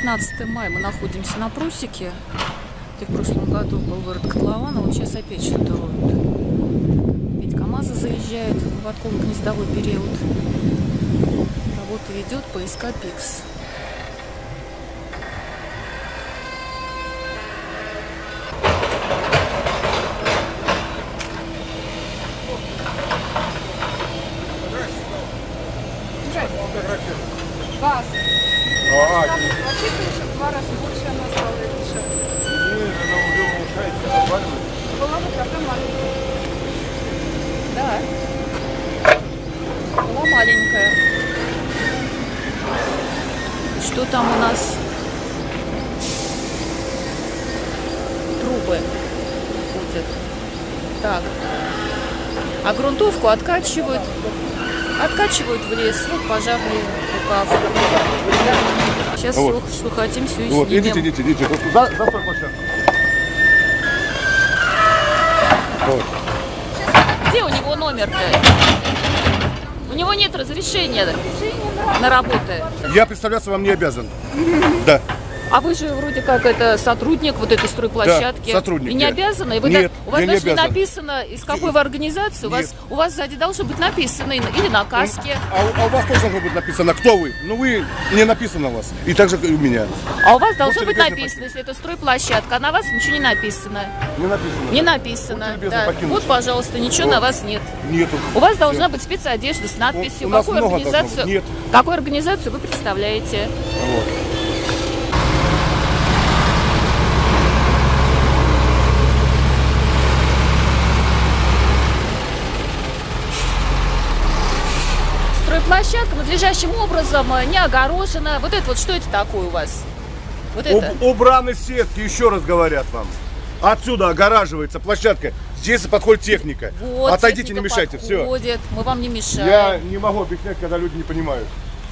15 мая, мы находимся на Прусике, где в прошлом году был город Котлован, а вот сейчас опять что-то роют. Опять КамАЗы заезжают в отково-гнездовой период. Работа идет, ПСК ПИКС. Газ. Рассчитываешь, в 2 раза больше она стала дешевле. Нет, она уже уменьшается, обваливается. Была бы тогда маленькая. Да. Была маленькая. Что там у нас? Трубы ходят. Так. А грунтовку откачивают. Откачивают в лес. Вот пожарный рукав. Сейчас вот. Все, что хотим, все и вот, снимем. идите. За стой площадку. Вот. Где у него номер-то? У него нет разрешения на работу. Я представляться вам не обязан. Да. А вы же вроде как это сотрудник вот этой стройплощадки. Да, сотрудник. И не обязаны? Вы нет, у вас я даже не не написано, из какой вы организации. У вас сзади должно быть написано или на каске. А у вас тоже должно быть написано, кто вы. Ну вы не написано у вас. И так же, как и у меня. А у вас должно быть написано, если это стройплощадка, а на вас ничего не написано. Не написано. Не написано. Да. Вот, пожалуйста, ничего на вас нет. Нету. У вас должна быть спецодежда с надписью, какую организацию вы представляете. Вот. Площадка надлежащим образом не огорожена. Вот это вот, что это такое у вас? Вот это? Убраны сетки, еще раз говорят вам. Отсюда огораживается площадка. Здесь подходит техника. Вот, отойдите, техника не мешайте. Подходит. Все. Мы вам не мешаем. Я не могу объяснять, когда люди не понимают.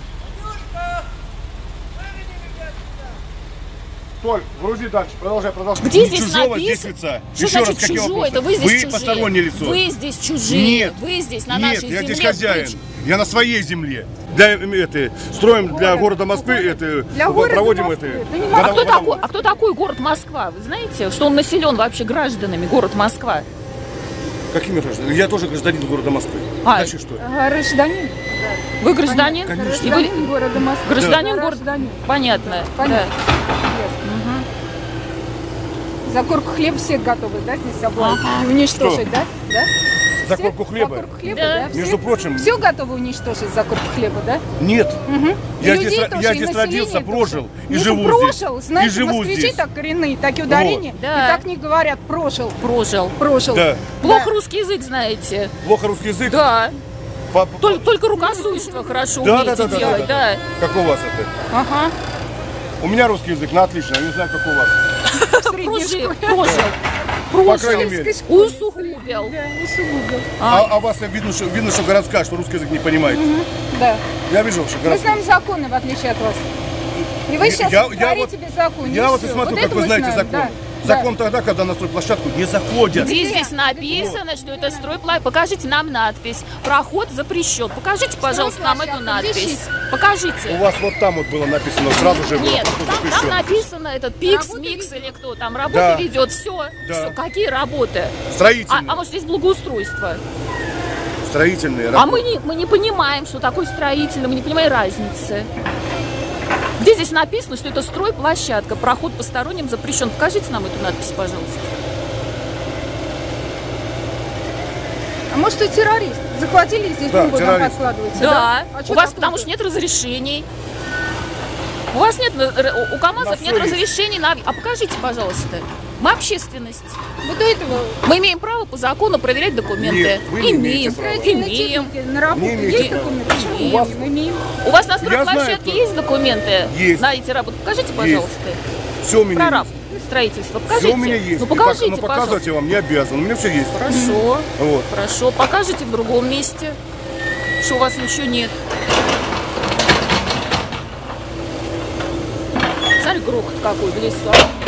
Толь, грузи дальше, продолжай. Где здесь чужого написано? Здесь лица. Что еще значит раз, какие чужое? вопросы? Это вы здесь чужие. Постороннее лицо. Вы здесь чужие. Нет. Вы здесь на нашей земле. Я здесь хозяин. Я на своей земле. Строим для города Москвы, проводим Москвы. А кто такой город Москва? Вы знаете, что он населен вообще гражданами, город Москва? Какими гражданами? Я тоже гражданин города Москвы. Дальше что? Гражданин. Вы гражданин? Конечно. Гражданин города Москвы. Гражданин да. города. Понятно. Понятно. Да. Угу. За корку хлеба всех готовы, да, здесь облазить? Уничтожить, Что? да? За корку хлеба? За корку хлеба, Да. да? Между прочим. Все готовы уничтожить за корку хлеба, да? Нет. Угу. Я здесь родился, прожил и живу прожил, здесь. знаете, И живу москвичи здесь. так коренные, так и ударения, Вот. и Да. так не говорят, прожил. Прожил. Да. Плохо русский язык знаете. Плохо русский язык? Да. Только рукосуйство хорошо умеете делать, да. Как у вас это? Ага. У меня русский язык, на отлично, я не знаю, как у вас. Прожил. По крайней мере. Усугубил. Да, усугубил. А вас видно, что городская, что русский язык не понимаете. Да. Я вижу, что Мы городская. знаем законы, в отличие от вас. И вы сейчас говорите беззаконие. Я вот и смотрю, как вы знаете закон. Да. Закон тогда, когда на стройплощадку не заходят. Где здесь написано, что это стройплощадка? Покажите нам надпись. Проход запрещен. Покажите, пожалуйста, нам эту надпись. Покажите. У вас вот там вот было написано, сразу же было. Нет, проход там запрещен. написано этот ПИКС, МИКС или кто там. Работа ведет. Все. Какие работы? Строительные. А может здесь благоустройство? Строительные А работы. мы не понимаем, что такое строительное, мы не понимаем разницы. Где здесь написано, что это стройплощадка, проход посторонним запрещен? Покажите нам эту надпись, пожалуйста. А может, и террорист? Захватили и здесь бомбу нам подкладываете? Да. А У вас потому что нет разрешений. У вас нет, у КамАЗов нет разрешений на... А покажите, пожалуйста. Мы общественность. Вот до этого Мы имеем право по закону проверять документы. Нет, вы не имеете Имеем. права. на работу Не имеете есть документы? Почему У вас- мы имеем? У вас на Я знаю, стройплощадке есть документы Есть. на эти работы? Покажите, пожалуйста. Все у меня Прораб есть. строительства. Все Покажите. у меня есть. Ну покажите, Но показывать я вам не обязан. У меня все есть. Хорошо. Вот. Хорошо. Покажите в другом месте, что у вас ничего нет. Смотри, грохот какой в лесу.